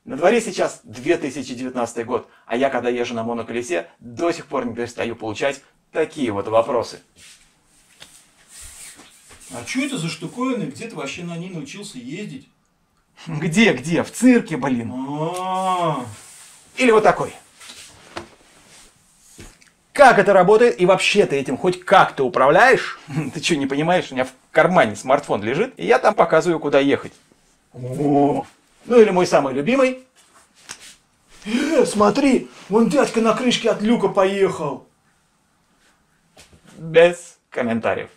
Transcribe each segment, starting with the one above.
На дворе сейчас 2019 год, а я, когда езжу на моноколесе, до сих пор не перестаю получать такие вот вопросы. А что это за штуковины? Где ты вообще на ней научился ездить? Где? В цирке, блин. Или вот такой. Как это работает? И вообще ты этим хоть как-то управляешь? Ты что, не понимаешь? У меня в кармане смартфон лежит, и я там показываю, куда ехать. Ну или мой самый любимый. Смотри, вон дядька на крышке от люка поехал. Без комментариев.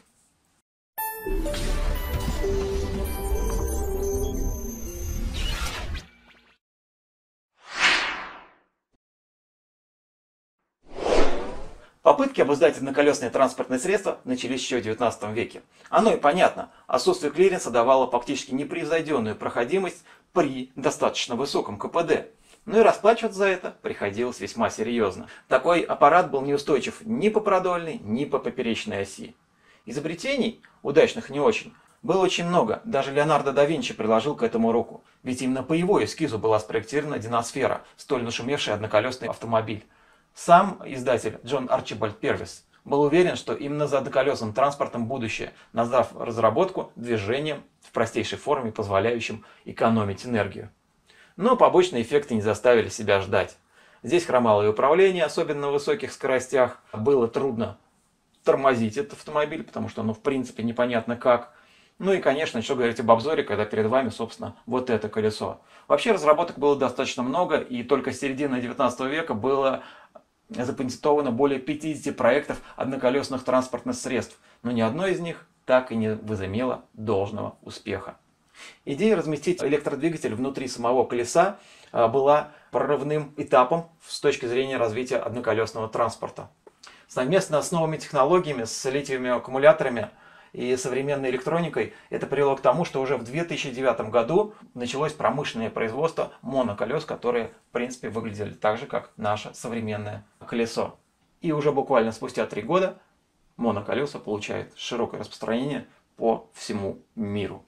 Попытки обуздать одноколесные транспортные средства начались еще в 19 веке. Оно и понятно. Отсутствие клиренса давало фактически непревзойденную проходимость при достаточно высоком КПД. Но и расплачиваться за это приходилось весьма серьезно. Такой аппарат был неустойчив ни по продольной, ни по поперечной оси. Изобретений, удачных не очень, было очень много. Даже Леонардо да Винчи приложил к этому руку. Ведь именно по его эскизу была спроектирована Диносфера, столь нашумевший одноколесный автомобиль. Сам издатель Джон Арчибальд Первис был уверен, что именно за одноколесным транспортом будущее, назвав разработку движением в простейшей форме, позволяющим экономить энергию. Но побочные эффекты не заставили себя ждать. Здесь хромало и управление, особенно на высоких скоростях. Было трудно тормозить этот автомобиль, потому что в принципе непонятно как. Ну и, конечно, что говорить об обзоре, когда перед вами, собственно, вот это колесо. Вообще разработок было достаточно много, и только с середины 19 века было запатентовано более 50 проектов одноколесных транспортных средств, но ни одно из них так и не возымело должного успеха. Идея разместить электродвигатель внутри самого колеса была прорывным этапом с точки зрения развития одноколесного транспорта. Совместно с новыми технологиями, с литиевыми аккумуляторами и современной электроникой это привело к тому, что уже в 2009 году началось промышленное производство моноколес, которые в принципе выглядели так же, как наше современное колесо. И уже буквально спустя 3 года моноколеса получают широкое распространение по всему миру.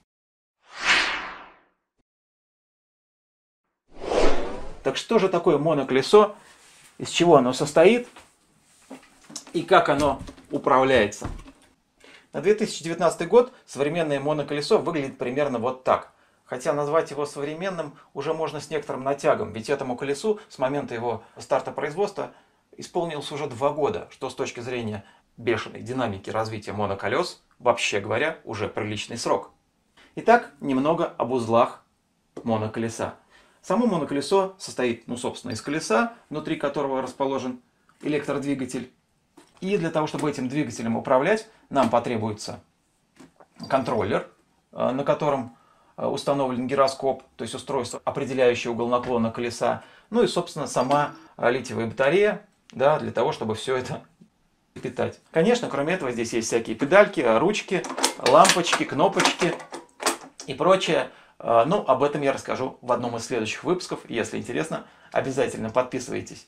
Так что же такое моноколесо, из чего оно состоит и как оно управляется? На 2019 год современное моноколесо выглядит примерно вот так. Хотя назвать его современным уже можно с некоторым натягом, ведь этому колесу с момента его старта производства исполнилось уже 2 года, что с точки зрения бешеной динамики развития моноколес, вообще говоря, уже приличный срок. Итак, немного об узлах моноколеса. Само моноколесо состоит, собственно, из колеса, внутри которого расположен электродвигатель. И для того, чтобы этим двигателем управлять, нам потребуется контроллер, на котором установлен гироскоп, то есть устройство, определяющее угол наклона колеса. Ну и, собственно, сама литиевая батарея, для того, чтобы все это питать. Конечно, кроме этого, здесь есть всякие педальки, ручки, лампочки, кнопочки и прочее. Но об этом я расскажу в одном из следующих выпусков. Если интересно, обязательно подписывайтесь.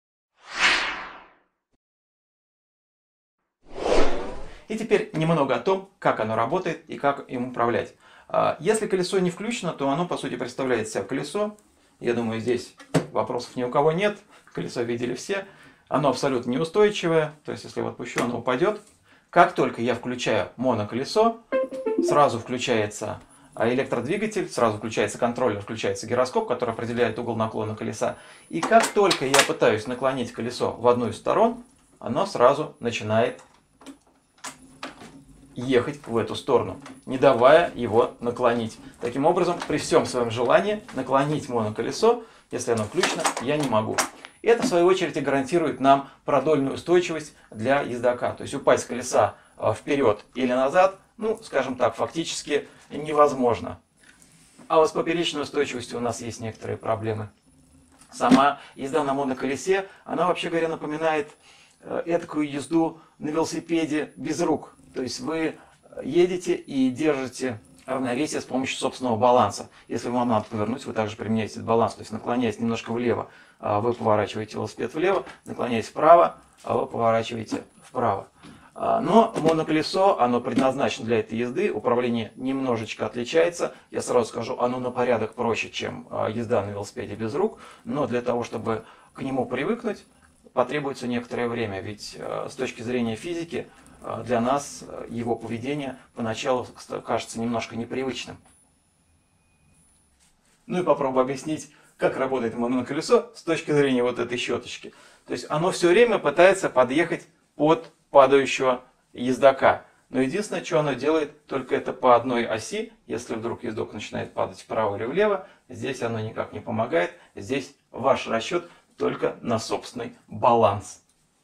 И теперь немного о том, как оно работает и как им управлять. Если колесо не включено, то оно по сути представляет себя колесо. Я думаю, здесь вопросов ни у кого нет. Колесо видели все. Оно абсолютно неустойчивое. То есть, если я отпущу, оно упадет. Как только я включаю моноколесо, сразу включается электродвигатель, сразу включается контроллер, включается гироскоп, который определяет угол наклона колеса. И как только я пытаюсь наклонить колесо в одну из сторон, оно сразу начинает ехать в эту сторону, не давая его наклонить. Таким образом, при всем своем желании наклонить моноколесо, если оно включено, я не могу. И это, в свою очередь, и гарантирует нам продольную устойчивость для ездока. То есть упасть с колеса вперед или назад, скажем так, фактически невозможно. А вот с поперечной устойчивостью у нас есть некоторые проблемы. Сама езда на моноколесе, она, вообще говоря, напоминает эдакую езду на велосипеде без рук. То есть вы едете и держите равновесие с помощью собственного баланса. Если вам надо повернуть, вы также применяете этот баланс. То есть наклоняясь немножко влево, вы поворачиваете велосипед влево, наклоняясь вправо, вы поворачиваете вправо. Но моноколесо, оно предназначено для этой езды, управление немножечко отличается. Я сразу скажу, оно на порядок проще, чем езда на велосипеде без рук, но для того, чтобы к нему привыкнуть, потребуется некоторое время, ведь с точки зрения физики для нас его поведение поначалу кажется немножко непривычным. Ну и попробую объяснить, как работает моноколесо с точки зрения вот этой щеточки. То есть оно все время пытается подъехать под падающего ездока. Но единственное, что оно делает, только это по одной оси. Если вдруг ездок начинает падать вправо или влево, здесь оно никак не помогает. Здесь ваш расчет только на собственный баланс.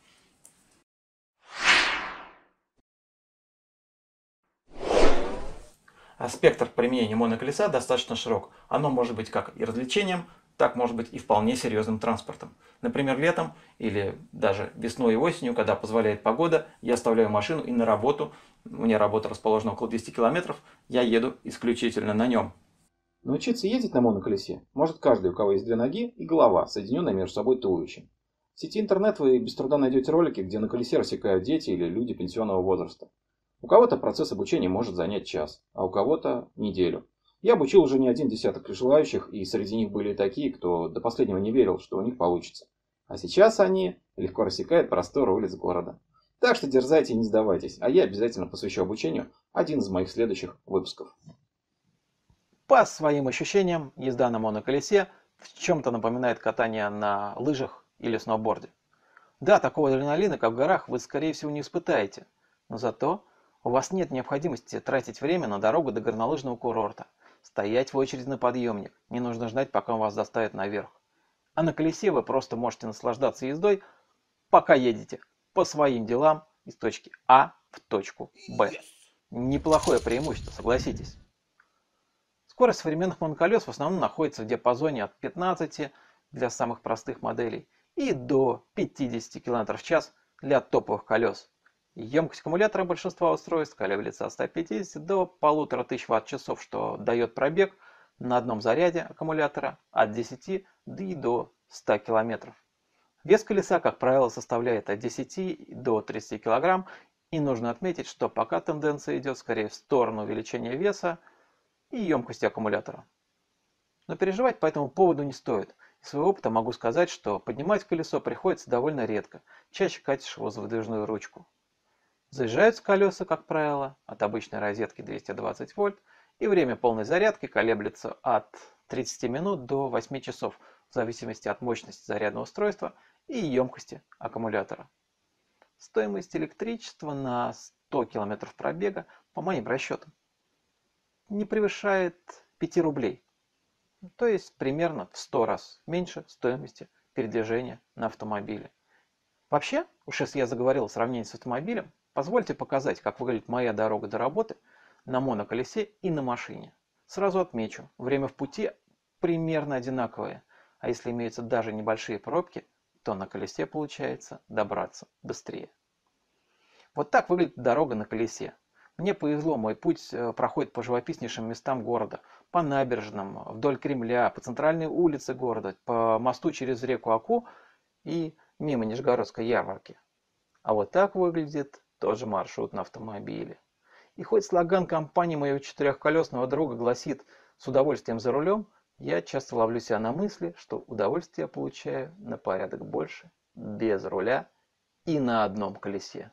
А спектр применения моноколеса достаточно широк. Оно может быть как и развлечением, так может быть и вполне серьезным транспортом. Например, летом или даже весной и осенью, когда позволяет погода, я оставляю машину и на работу, у меня работа расположена около 200 километров, я еду исключительно на нем. Научиться ездить на моноколесе может каждый, у кого есть две ноги и голова, соединенная между собой туловищем. В сети интернет вы без труда найдете ролики, где на колесе рассекают дети или люди пенсионного возраста. У кого-то процесс обучения может занять час, а у кого-то неделю. Я обучил уже не один десяток желающих, и среди них были такие, кто до последнего не верил, что у них получится. А сейчас они легко рассекают просторы улиц города. Так что дерзайте и не сдавайтесь, а я обязательно посвящу обучению один из моих следующих выпусков. По своим ощущениям, езда на моноколесе в чем-то напоминает катание на лыжах или сноуборде. Да, такого адреналина, как в горах, вы скорее всего не испытаете, но зато у вас нет необходимости тратить время на дорогу до горнолыжного курорта, стоять в очереди на подъемник, не нужно ждать, пока вас доставят наверх. А на колесе вы просто можете наслаждаться ездой, пока едете по своим делам из точки А в точку Б. Неплохое преимущество, согласитесь. Скорость современных моноколес в основном находится в диапазоне от 15 для самых простых моделей и до 50 км в час для топовых колес. Емкость аккумулятора большинства устройств колеблется от 150 до 1500 Вт-часов, что дает пробег на одном заряде аккумулятора от 10 до 100 км. Вес колеса, как правило, составляет от 10 до 30 кг, и нужно отметить, что пока тенденция идет скорее в сторону увеличения веса и емкости аккумулятора. Но переживать по этому поводу не стоит. Из своего опыта могу сказать, что поднимать колесо приходится довольно редко, чаще катишь его за выдвижную ручку. Заезжаются колеса, как правило, от обычной розетки 220 вольт, и время полной зарядки колеблется от 30 минут до 8 часов, в зависимости от мощности зарядного устройства и емкости аккумулятора. Стоимость электричества на 100 км пробега, по моим расчетам, не превышает 5 рублей, то есть примерно в 100 раз меньше стоимости передвижения на автомобиле. Вообще, уж если я заговорил о сравнении с автомобилем, позвольте показать, как выглядит моя дорога до работы на моноколесе и на машине. Сразу отмечу, время в пути примерно одинаковое, а если имеются даже небольшие пробки, то на колесе получается добраться быстрее. Вот так выглядит дорога на колесе. Мне повезло, мой путь проходит по живописнейшим местам города, по набережным, вдоль Кремля, по центральной улице города, по мосту через реку Аку и мимо Нижегородской ярмарки. А вот так выглядит тот же маршрут на автомобиле. И хоть слоган компании моего четырехколесного друга гласит «с удовольствием за рулем», я часто ловлю себя на мысли, что удовольствие я получаю на порядок больше, без руля и на одном колесе.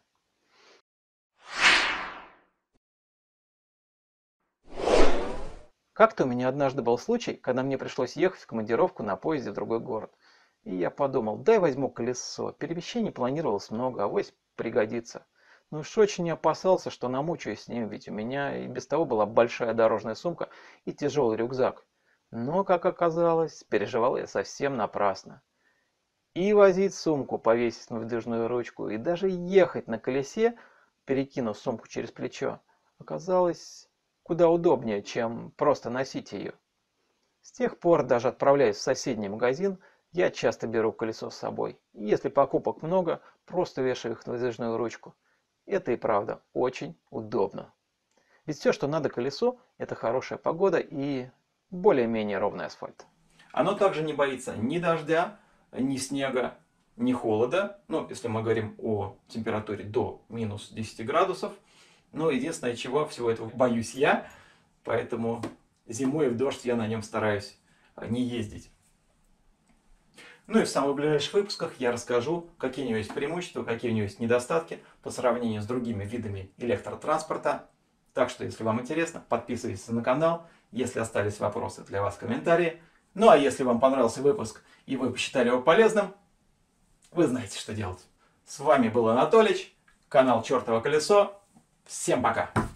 Как-то у меня однажды был случай, когда мне пришлось ехать в командировку на поезде в другой город. И я подумал, дай возьму колесо, перемещений планировалось много, авось пригодится. Ну уж очень опасался, что намучаюсь с ним, ведь у меня и без того была большая дорожная сумка и тяжелый рюкзак. Но, как оказалось, переживал я совсем напрасно. И возить сумку, повесить на выдвижную ручку, и даже ехать на колесе, перекинув сумку через плечо, оказалось куда удобнее, чем просто носить ее. С тех пор, даже отправляясь в соседний магазин, я часто беру колесо с собой. И если покупок много, просто вешаю их на выдвижную ручку. Это и правда очень удобно. Ведь все, что надо колесу, это хорошая погода и более-менее ровный асфальт. Оно также не боится ни дождя, ни снега. ни холода, ну, если мы говорим о температуре до минус 10 градусов. Но единственное, чего всего этого боюсь я, поэтому зимой в дождь я на нем стараюсь не ездить. Ну и в самых ближайших выпусках я расскажу, какие у него есть преимущества, какие у него есть недостатки по сравнению с другими видами электротранспорта. Так что, если вам интересно, подписывайтесь на канал. Если остались вопросы, для вас комментарии. Ну а если вам понравился выпуск и вы посчитали его полезным, вы знаете, что делать. С вами был Анатолич, канал Чертово Колесо. Всем пока!